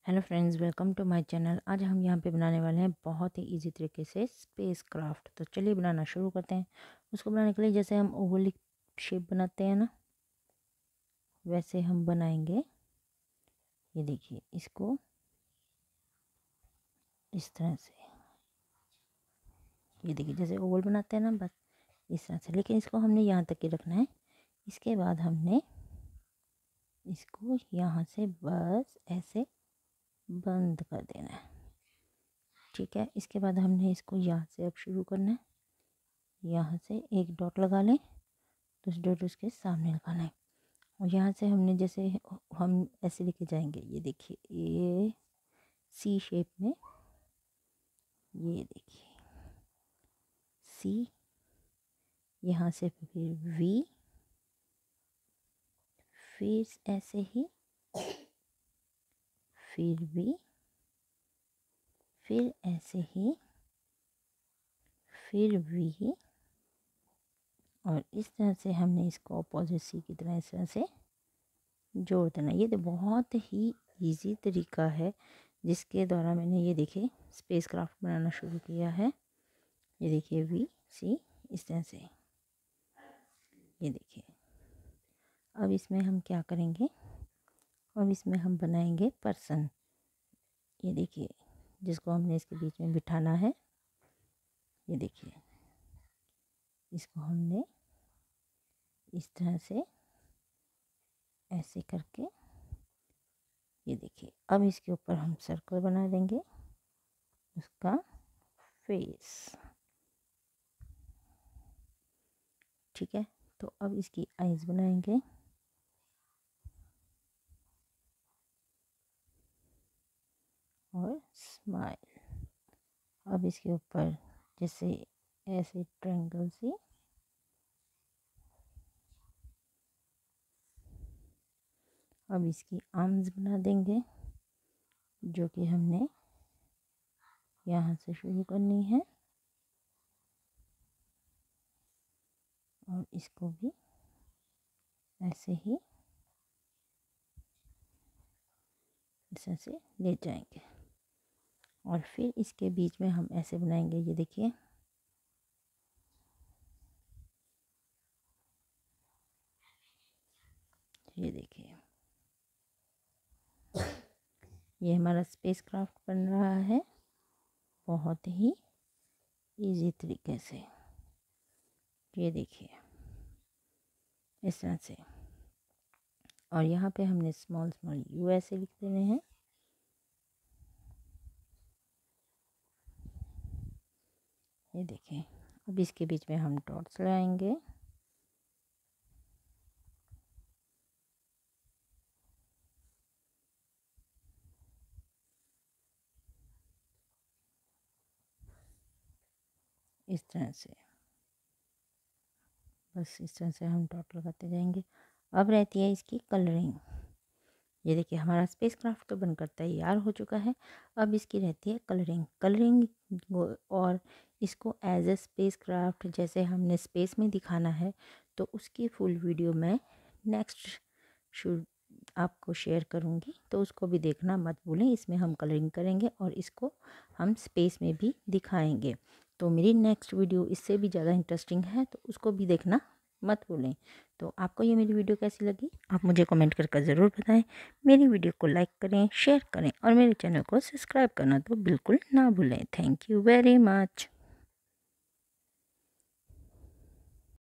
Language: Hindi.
Hello friends, welcome to my channel. आज हम यहाँ पे बनाने वाले हैं बहुत ही इजी तरीके से स्पेस क्राफ्ट। तो चलिए बनाना शुरू करते हैं। उसको बनाने के लिए जैसे हम ओवल शेप बनाते हैं ना, वैसे हम बनाएंगे। ये देखिए, इसको इस तरह से, ये देखिए जैसे ओवल बनाते हैं ना, बस इस तरह से। लेकिन इसको हमने यहाँ तक ही रखना है। इसके बाद हमने इसको यहाँ से बस ऐसे बंद कर देना है। ठीक है, इसके बाद हमने इसको यहाँ से अब शुरू करना है। यहाँ से एक डॉट लगा लें, दूसरा डॉट उसके सामने लगाना है। और यहाँ से हमने जैसे हम ऐसे लेके जाएंगे, ये देखिए, ये सी शेप में, ये देखिए सी, यहाँ से फिर वी, फिर ऐसे ही, फिर वी, फिर ऐसे ही, फिर वी। और इस तरह से हमने इसको अपोजिट सी की तरह इस तरह से जोड़ देना। ये तो बहुत ही इजी तरीका है जिसके द्वारा मैंने ये देखिए स्पेस क्राफ्ट बनाना शुरू किया है। ये देखिए वी सी इस तरह से, ये देखिए। अब इसमें हम क्या करेंगे, अब इसमें हम बनाएंगे पर्सन। ये देखिए, जिसको हमने इसके बीच में बिठाना है। ये देखिए, इसको हमने इस तरह से ऐसे करके, ये देखिए। अब इसके ऊपर हम सर्कल बना देंगे, उसका फेस। ठीक है, तो अब इसकी आईज बनाएंगे। और स्माइल। अब इसके ऊपर जैसे ऐसे ट्रायंगल से अब इसकी आर्म्स बना देंगे, जो कि हमने यहाँ से शुरू करनी है। और इसको भी ऐसे ही इस तरह से ले जाएंगे। और फिर इसके बीच में हम ऐसे बनाएंगे, ये देखिए, ये देखिए, ये हमारा स्पेस क्राफ्ट बन रहा है बहुत ही इजी तरीके से। ये देखिए इस तरह से। और यहाँ पे हमने स्मॉल स्मॉल यू ऐसे लिख देने हैं। ये देखिए, अब इसके बीच में हम डॉट्स लगाएंगे। इस तरह से, बस इस तरह से हम डॉट लगाते जाएंगे। अब रहती है इसकी कलरिंग। ये देखिए, हमारा स्पेस क्राफ्ट तो बनकर तैयार हो चुका है। अब इसकी रहती है कलरिंग। और इसको एज ए स्पेस क्राफ्ट जैसे हमने स्पेस में दिखाना है, तो उसकी फुल वीडियो मैं नेक्स्ट शूट आपको शेयर करूँगी, तो उसको भी देखना मत भूलें। इसमें हम कलरिंग करेंगे और इसको हम स्पेस में भी दिखाएंगे। तो मेरी नेक्स्ट वीडियो इससे भी ज़्यादा इंटरेस्टिंग है, तो उसको भी देखना मत भूलें। तो आपको ये मेरी वीडियो कैसी लगी, आप मुझे कमेंट करके ज़रूर बताएं। मेरी वीडियो को लाइक करें, शेयर करें और मेरे चैनल को सब्सक्राइब करना तो बिल्कुल ना भूलें। Thank you very much.